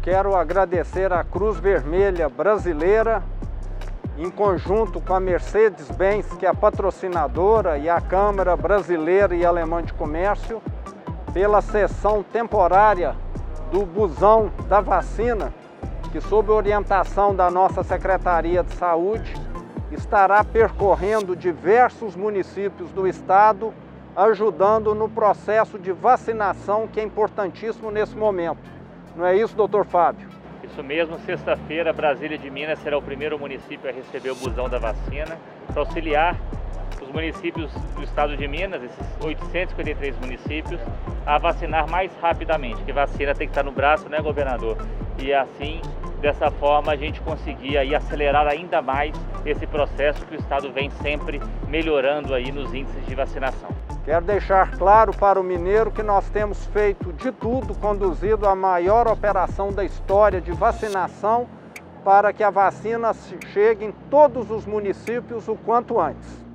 quero agradecer à Cruz Vermelha Brasileira, em conjunto com a Mercedes-Benz, que é a patrocinadora, e a Câmara Brasileira e Alemã de Comércio, pela cessão temporária do busão da vacina, que sob orientação da nossa Secretaria de Saúde, estará percorrendo diversos municípios do estado, ajudando no processo de vacinação, que é importantíssimo nesse momento. Não é isso, doutor Fábio? Isso mesmo, sexta-feira, Brasília de Minas será o primeiro município a receber o busão da vacina, para auxiliar os municípios do estado de Minas, esses 853 municípios, a vacinar mais rapidamente, porque vacina tem que estar no braço, né, governador? E assim, dessa forma, a gente conseguir aí acelerar ainda mais esse processo que o estado vem sempre melhorando aí nos índices de vacinação. Quero deixar claro para o mineiro que nós temos feito de tudo, conduzido a maior operação da história de vacinação, para que a vacina chegue em todos os municípios o quanto antes.